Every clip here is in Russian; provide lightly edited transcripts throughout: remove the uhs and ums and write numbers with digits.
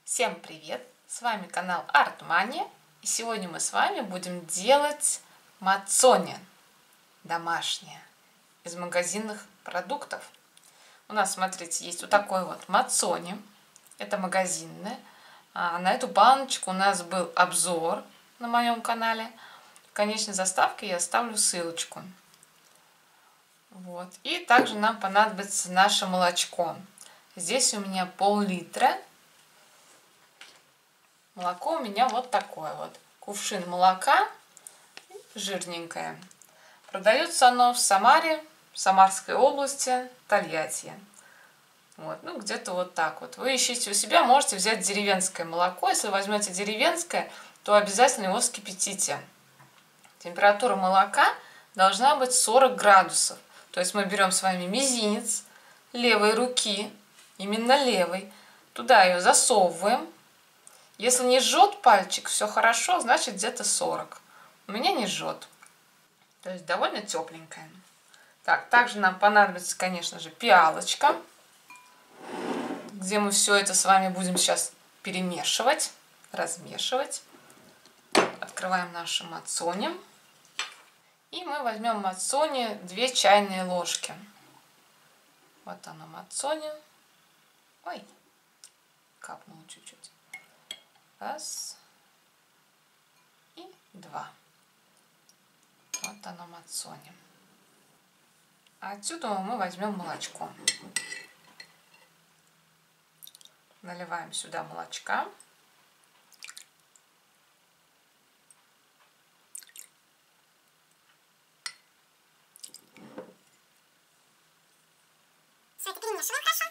Всем привет! С вами канал Артмания, и сегодня мы с вами будем делать мацони домашнее из магазинных продуктов. У нас, смотрите, есть вот такой вот мацони, это магазинное. На эту баночку у нас был обзор на моем канале. В конечной заставке я оставлю ссылочку. Вот. И также нам понадобится наше молочко. Здесь у меня пол-литра. Молоко у меня вот такое вот. Кувшин молока, жирненькое. Продается оно в Самаре, в Самарской области, Тольятти. Вот, ну где-то вот так вот. Вы ищите у себя, можете взять деревенское молоко. Если возьмете деревенское, то обязательно его вскипятите. Температура молока должна быть 40 градусов. То есть мы берем с вами мизинец левой руки, именно левой, туда ее засовываем. Если не жжет пальчик, все хорошо, значит где-то 40. У меня не жжет. То есть довольно тепленькая. Так, также нам понадобится, конечно же, пиалочка, где мы все это с вами будем сейчас перемешивать, размешивать. Открываем наши мацони. И мы возьмем мацони 2 чайные ложки. Вот оно мацони. Ой, капнуло чуть-чуть. Раз и 2. Вот оно мацони. А отсюда мы возьмем молочко. Наливаем сюда молочка. Все это перемешиваем хорошо.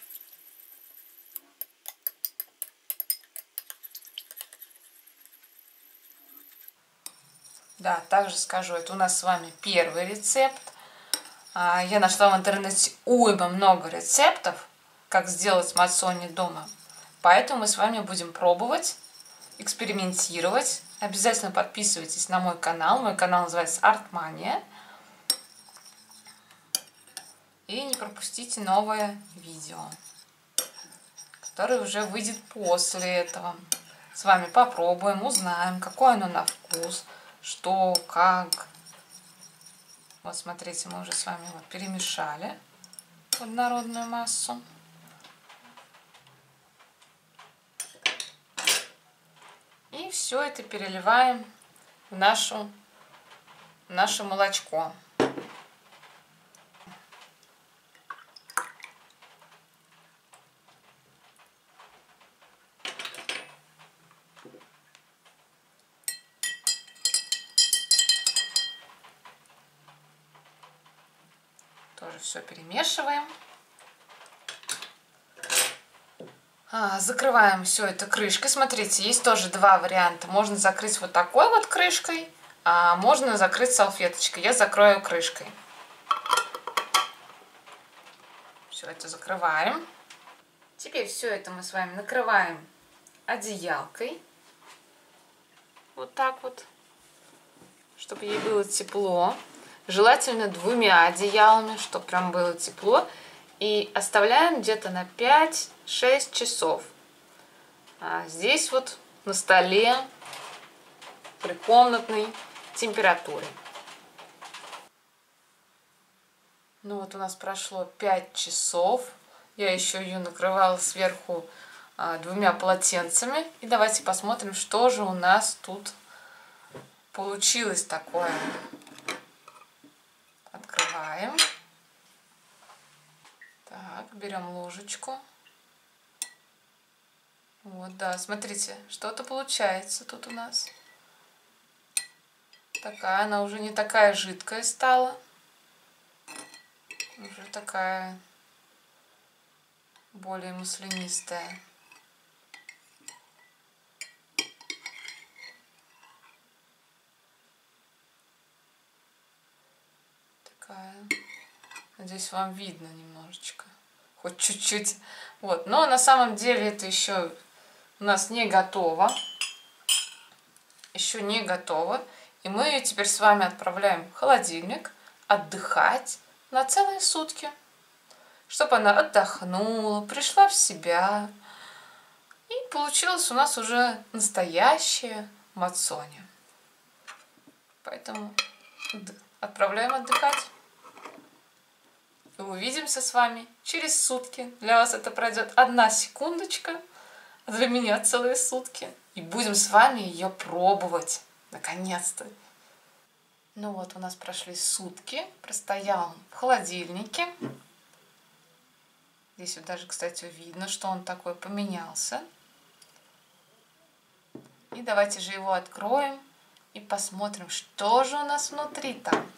Да, также скажу, это у нас с вами первый рецепт. Я нашла в интернете много рецептов, как сделать мацони дома. Поэтому мы с вами будем пробовать, экспериментировать. Обязательно подписывайтесь на мой канал. Мой канал называется Артмания. И не пропустите новое видео, которое уже выйдет после этого. С вами попробуем, узнаем, какое оно на вкус, что, как. Вот смотрите, мы уже с вами вот перемешали в однородную массу. И все это переливаем в наше молочко. Тоже все перемешиваем. Закрываем все это крышкой. Смотрите, есть тоже 2 варианта. Можно закрыть вот такой вот крышкой, а можно закрыть салфеточкой. Я закрою крышкой. Все это закрываем. Теперь все это мы с вами накрываем одеялкой. Вот так вот, чтобы ей было тепло. Желательно 2 одеялами, чтобы прям было тепло. И оставляем где-то на 5-6 часов. Здесь вот на столе при комнатной температуре. Ну вот у нас прошло 5 часов. Я еще ее накрывала сверху 2 полотенцами. И давайте посмотрим, что же у нас тут получилось такое. Открываем. Так, берем ложечку. Вот, да, смотрите, что-то получается тут у нас. Такая, она уже не такая жидкая стала. Уже такая более маслянистая. Надеюсь, вам видно немножечко. Хоть чуть-чуть. Вот. Но на самом деле это еще у нас не готово. Еще не готово. И мы ее теперь с вами отправляем в холодильник отдыхать на целые сутки. Чтобы она отдохнула, пришла в себя. И получилось у нас уже настоящее мацони. Поэтому отправляем отдыхать. И увидимся с вами через сутки. Для вас это пройдет 1 секундочка, а для меня целые сутки. И будем с вами ее пробовать. Наконец-то. Ну вот, у нас прошли сутки. Простоял в холодильнике. Здесь вот даже, кстати, видно, что он такой поменялся. И давайте же его откроем и посмотрим, что же у нас внутри там.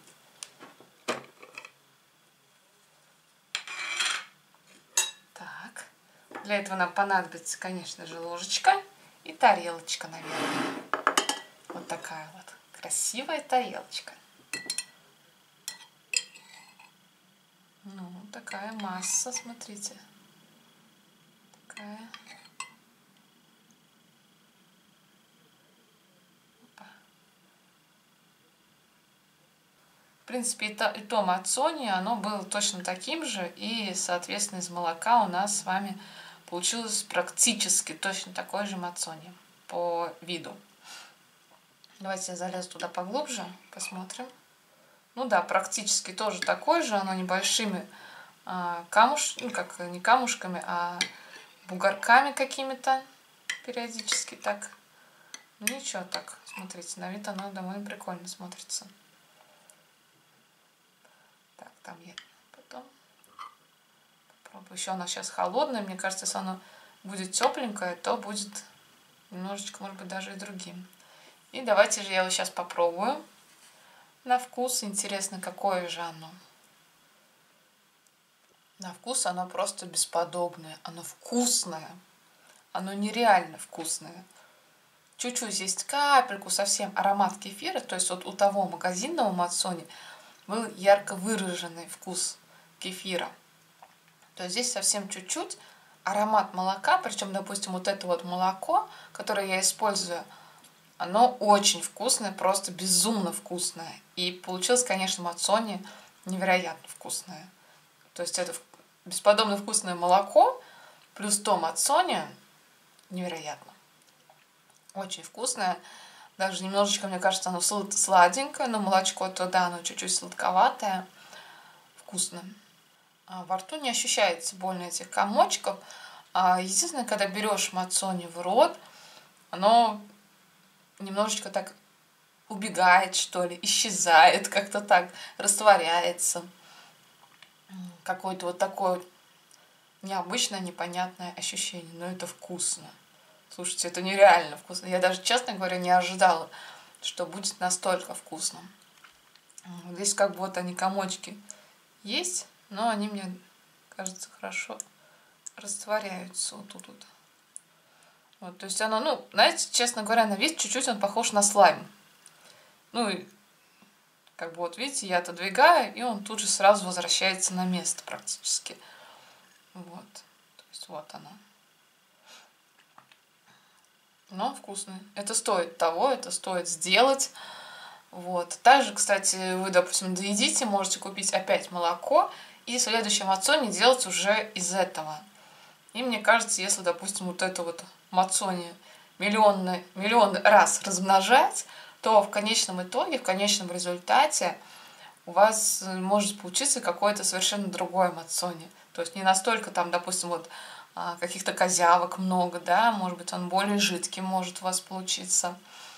Так, для этого нам понадобится, конечно же, ложечка и тарелочка, наверное. Вот такая вот красивая тарелочка. Ну, такая масса, смотрите. Такая. В принципе, и то мацони, оно было точно таким же, и, соответственно, из молока у нас с вами получилось практически точно такой же мацони по виду. Давайте я залезу туда поглубже, посмотрим. Ну да, практически тоже такой же, оно небольшими ну как не камушками, а бугорками какими-то периодически так. Ну ничего так, смотрите, на вид оно довольно прикольно смотрится. Так, там я потом попробую. Еще оно сейчас холодное. Мне кажется, если оно будет тепленькое, то будет немножечко, может быть, даже и другим. И давайте же я его сейчас попробую на вкус. Интересно, какое же оно. На вкус оно просто бесподобное. Оно вкусное. Оно нереально вкусное. Чуть-чуть есть капельку совсем аромат кефира. То есть вот у того магазинного мацони был ярко выраженный вкус кефира. То есть здесь совсем чуть-чуть аромат молока, причем, допустим, вот это вот молоко, которое я использую, оно очень вкусное, просто безумно вкусное. И получилось, конечно, мацони невероятно вкусное. То есть это бесподобно вкусное молоко, плюс то мацони невероятно. Очень вкусное. Даже немножечко, мне кажется, оно сладенькое, но молочко-то, да, оно чуть-чуть сладковатое. Вкусно. Во рту не ощущается больно этих комочков. Единственное, когда берешь мацони в рот, оно немножечко так убегает, что ли, исчезает, как-то так, растворяется. Какое-то вот такое необычное, непонятное ощущение. Но это вкусно. Слушайте, это нереально вкусно. Я даже, честно говоря, не ожидала, что будет настолько вкусно. Здесь как бы вот они, комочки, есть, но они, мне кажется, хорошо растворяются вот тут вот. Вот, то есть оно, ну, знаете, честно говоря, на вид чуть-чуть он похож на слайм. Ну, и как бы вот видите, я отодвигаю, и он тут же сразу возвращается на место практически. Вот, то есть вот оно. Но вкусный. Это стоит того, это стоит сделать. Вот. Также, кстати, вы, допустим, доедите, можете купить опять молоко и в следующем мацони делать уже из этого. И мне кажется, если, допустим, вот это вот мацони миллион раз размножать, то в конечном итоге, в конечном результате у вас может получиться какое-то совершенно другое мацони. То есть не настолько там, допустим, вот каких-то козявок много, да, может быть, он более жидкий может у вас получиться.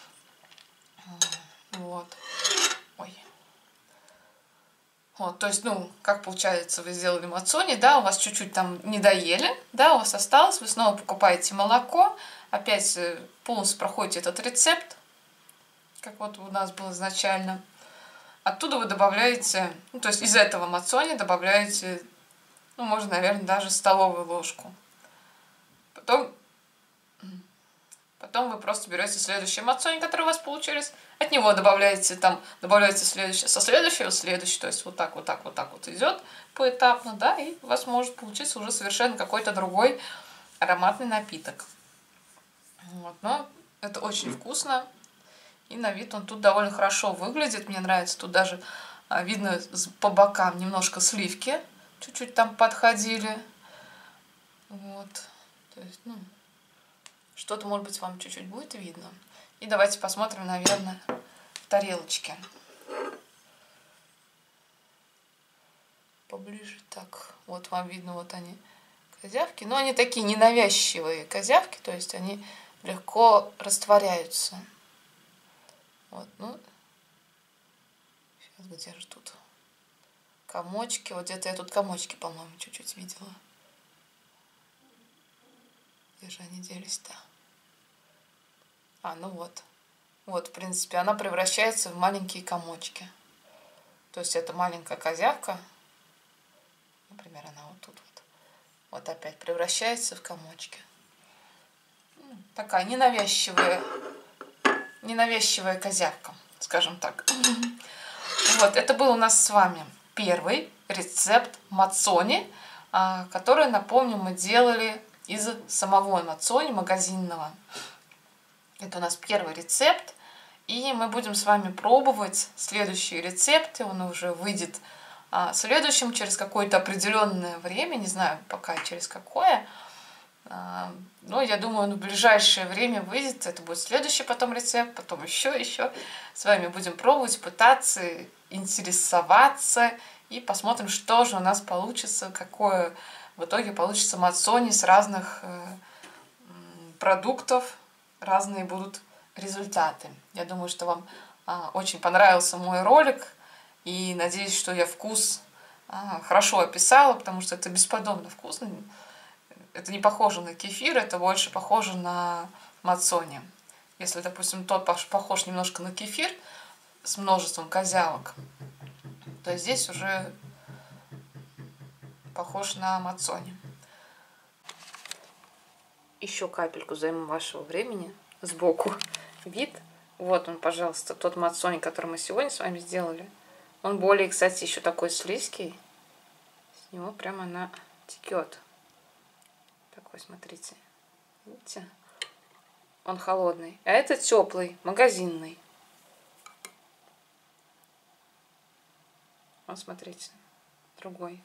Вот. Ой. Вот, то есть, ну, как получается, вы сделали мацони, да, у вас чуть-чуть там не доели, да, у вас осталось, вы снова покупаете молоко, опять полностью проходите этот рецепт, как вот у нас было изначально. Оттуда вы добавляете, ну, то есть из этого мацони добавляете, ну, можно, наверное, даже столовую ложку. Потом вы просто берете следующий мацони, который у вас получились, от него добавляете следующее, со следующего следующий, то есть вот так вот идет поэтапно, да, и у вас может получиться уже совершенно какой-то другой ароматный напиток. Вот, но это очень вкусно, и на вид он тут довольно хорошо выглядит, мне нравится, тут даже видно по бокам немножко сливки, чуть-чуть там подходили, вот, то есть, ну, Что-то, может быть, вам чуть-чуть будет видно. И давайте посмотрим, наверное, в тарелочке. Поближе. Так, вот вам видно, вот они, козявки. Но они такие ненавязчивые козявки, то есть они легко растворяются. Вот, ну, сейчас где же тут комочки? Вот где-то я тут комочки, по-моему, чуть-чуть видела. Где же они делись-то? Ну вот. Вот, в принципе, она превращается в маленькие комочки. То есть это маленькая козявка. Например, она вот тут вот. Вот опять превращается в комочки. Такая ненавязчивая козявка, скажем так. Вот, это был у нас с вами первый рецепт мацони, который, напомню, мы делали из самого мацони магазинного. Это у нас первый рецепт, и мы будем с вами пробовать следующие рецепты. Он уже выйдет следующим через какое-то определенное время, не знаю пока через какое. Но я думаю, он в ближайшее время выйдет. Это будет следующий потом рецепт, потом еще. С вами будем пробовать, пытаться, интересоваться. И посмотрим, что же у нас получится, какое в итоге получится мацони с разных продуктов. Разные будут результаты. Я думаю, что вам очень понравился мой ролик. И надеюсь, что я вкус хорошо описала, потому что это бесподобно вкусно. Это не похоже на кефир, это больше похоже на мацони. Если, допустим, тот похож немножко на кефир с множеством козявок, то здесь уже похож на мацони. Еще капельку займу вашего времени. Сбоку вид. Вот он, пожалуйста, тот мацони, который мы сегодня с вами сделали. Он более, кстати, еще такой слизкий. С него прямо она текет. Такой, смотрите. Видите? Он холодный. А это теплый, магазинный. Вот, смотрите. Другой.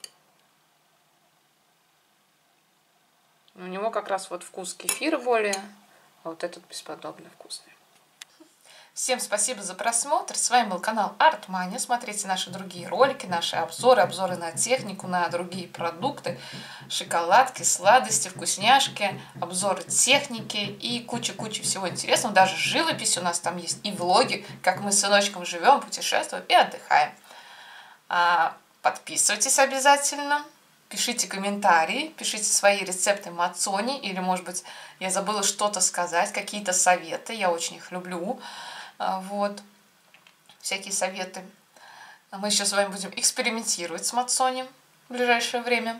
У него как раз вот вкус кефира более, а вот этот бесподобно вкусный. Всем спасибо за просмотр. С вами был канал Артмани. Смотрите наши другие ролики, наши обзоры на технику, на другие продукты, шоколадки, сладости, вкусняшки, обзоры техники и куча-куча всего интересного. Даже живопись у нас там есть и влоги, как мы с сыночком живем, путешествуем и отдыхаем. Подписывайтесь обязательно. Пишите комментарии, пишите свои рецепты мацони, или, может быть, я забыла что-то сказать, какие-то советы, я очень их люблю, вот, всякие советы. Мы еще с вами будем экспериментировать с мацони в ближайшее время.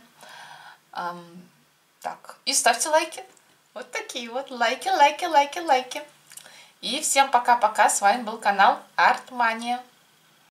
Так, и ставьте лайки, вот такие вот, лайки. И всем пока-пока, с вами был канал Артмания.